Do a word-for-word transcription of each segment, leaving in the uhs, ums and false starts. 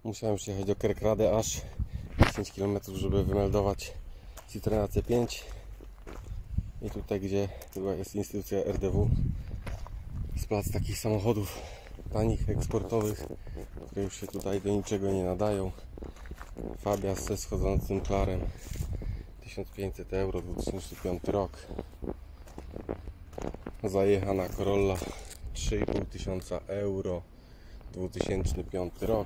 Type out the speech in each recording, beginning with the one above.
Musiałem przyjechać do Kerkrade aż dziesięć kilometrów, żeby wymeldować Citroena C pięć. I tutaj, gdzie była jest instytucja R D W, jest plac takich samochodów tanich, eksportowych, które już się tutaj do niczego nie nadają. Fabia ze schodzącym klarem, tysiąc pięćset euro, dwa tysiące piąty rok. Zajechana Corolla, trzy i pół tysiąca euro, dwa tysiące piąty rok.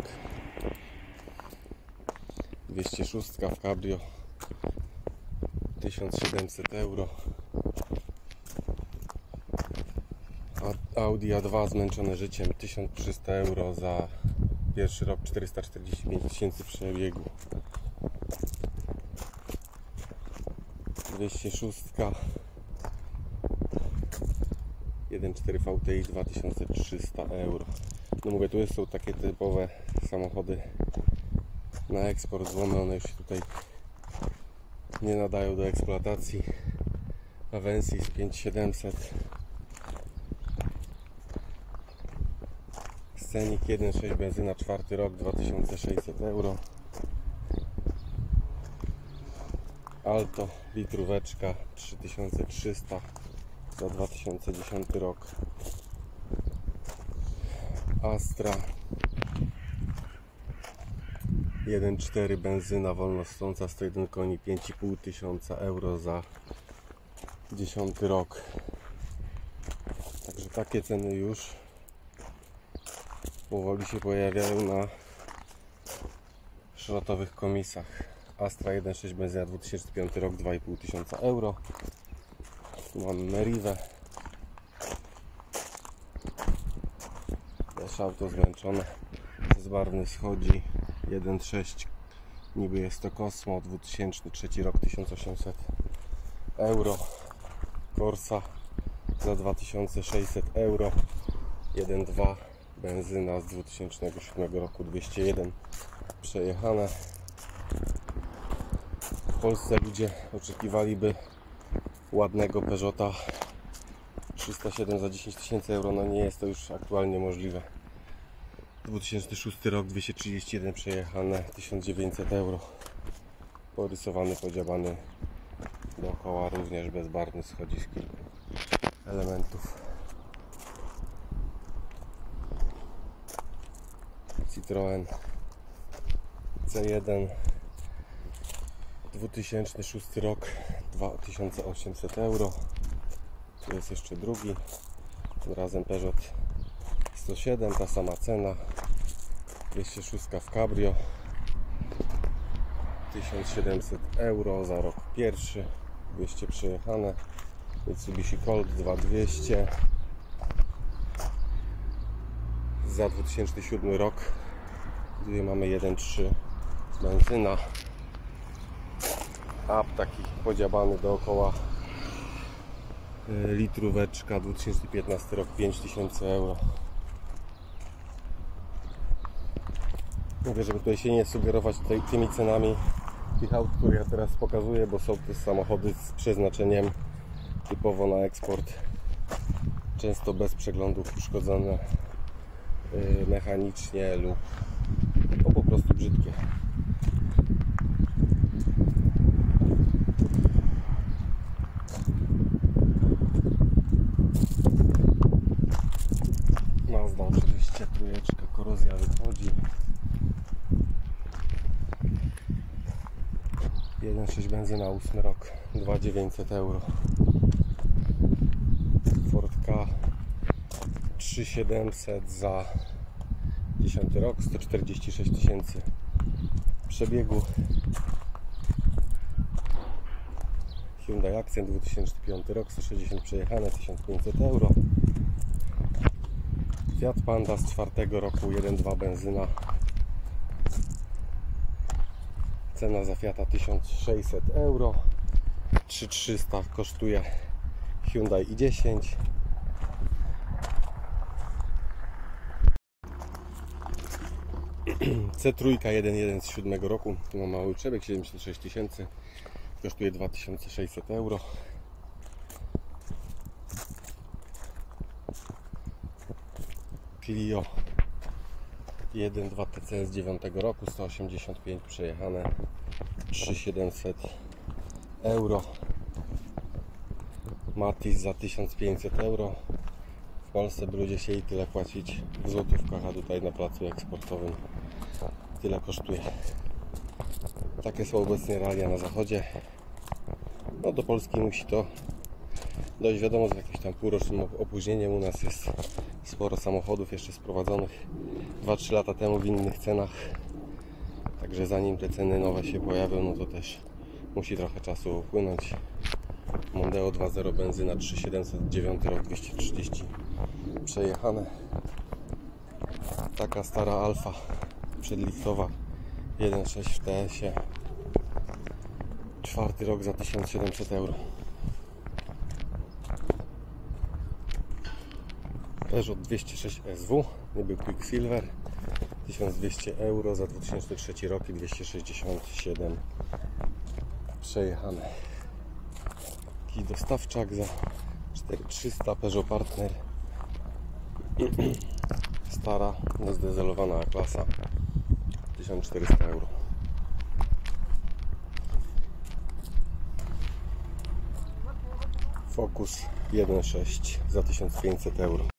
dwieście sześć w cabrio, tysiąc siedemset euro. Audi A dwa zmęczone życiem, tysiąc trzysta euro za pierwszy rok, czterysta czterdzieści pięć tysięcy przebiegu. dwieście sześć jeden przecinek cztery V T I, dwa tysiące trzysta euro. No mówię, tu są takie typowe samochody na eksport, złomy, one już się tutaj nie nadają do eksploatacji. Avensis pięć tysięcy siedemset, Scenic jeden przecinek sześć benzyna, czwarty rok, dwa tysiące sześćset euro. Alto litróweczka, trzy tysiące trzysta za dwa tysiące dziesiąty rok. Astra jeden przecinek cztery benzyna wolnostojąca, sto jeden koni, pięć i pół tysiąca euro za dziesiąty rok. Także takie ceny już powoli się pojawiają na szrotowych komisach. Astra jeden przecinek sześć benzyna, dwa tysiące piąty rok, dwa i pół tysiąca euro. Tu mamy Merivę. Też auto zmęczone, bezbarwny schodzi, jeden przecinek sześć, niby jest to Cosmo, dwa tysiące trzeci rok, tysiąc osiemset euro. Corsa za dwa tysiące sześćset euro, jeden przecinek dwa benzyna z dwa tysiące siódmego roku, dwieście jeden przejechane. W Polsce ludzie oczekiwaliby ładnego Peugeota trzysta siedem za dziesięć tysięcy euro. No nie jest to już aktualnie możliwe. dwa tysiące szósty rok, dwieście trzydzieści jeden przejechane, tysiąc dziewięćset euro. Porysowany, podziałany dookoła, również bezbarwny schodzi z kilku elementów. Citroen C jeden, dwa tysiące szósty rok, dwa tysiące osiemset euro. Tu jest jeszcze drugi, tym razem Peugeot sto siedem, ta sama cena, dwieście sześć w cabrio, tysiąc siedemset euro za rok pierwszy, dwieście przejechane. Mitsubishi Colt dwa tysiące dwieście za dwa tysiące siódmy rok. Tutaj mamy jeden przecinek trzy benzyna, up taki podziabany dookoła, litróweczka, dwa tysiące piętnasty rok, pięć tysięcy euro. Mówię, żeby tutaj się nie sugerować tutaj tymi cenami tych aut, które ja teraz pokazuję, bo są to samochody z przeznaczeniem typowo na eksport, często bez przeglądów, uszkodzone yy, mechanicznie lub no, po prostu brzydkie. Mazda oczywiście, trójeczka, korozja wychodzi. jeden przecinek sześć benzyna, ósmy rok, dwa tysiące dziewięćset euro. Ford Ka trzy tysiące siedemset za dziesiąty rok, sto czterdzieści sześć tysięcy przebiegu. Hyundai Accent dwa tysiące piąty rok, sto sześćdziesiąt przejechane, tysiąc pięćset euro. Fiat Panda z czwartego roku, jeden przecinek dwa benzyna. Cena za Fiata tysiąc sześćset euro. trzy tysiące trzysta kosztuje Hyundai i dziesięć. C trzy jeden przecinek jeden z siódmego roku. Tu ma mały przebieg, siedemdziesiąt sześć tysięcy. Kosztuje dwa tysiące sześćset euro. Clio jeden dwa T C z dziewiątego roku, sto osiemdziesiąt pięć przejechane, trzy tysiące siedemset euro. Matiz za tysiąc pięćset euro. W Polsce by ludzie chcieli tyle płacić w złotówkach, a tutaj na placu eksportowym tyle kosztuje. Takie są obecnie realia na zachodzie. No do Polski musi to dojść, wiadomo, z jakimś tam półrocznym opóźnieniem. U nas jest sporo samochodów jeszcze sprowadzonych dwa trzy lata temu w innych cenach. Także zanim te ceny nowe się pojawią, no to też musi trochę czasu upłynąć. Mondeo dwa zero benzyna trzy tysiące siedemset, dziewiąty rok, dwieście trzydzieści przejechane. Taka stara Alfa przedliftowa jeden sześć w T S-ie, czwarty rok za tysiąc siedemset euro. Peugeot dwieście sześć S W, niby Quicksilver, tysiąc dwieście euro za dwa tysiące trzeci rok i dwieście sześćdziesiąt siedem przejechane. Jakiś dostawczak za cztery tysiące trzysta, Peugeot Partner, stara, niezdezelowana klasa, tysiąc czterysta euro. Focus jeden sześć za tysiąc pięćset euro.